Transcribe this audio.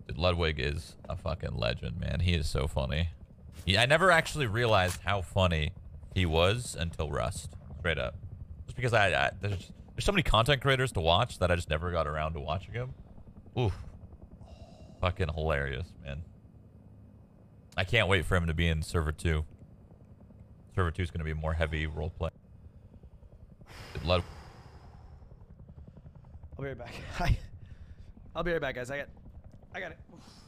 Dude, Ludwig is a fucking legend, man. He is so funny. I never actually realized how funny he was until Rust. Straight up. Just because there's so many content creators to watch that I just never got around to watching him. Oof. Fucking hilarious, man. I can't wait for him to be in Server 2. Server 2 is going to be more heavy roleplay. I'll be right back. Hi. I'll be right back, guys. I got it.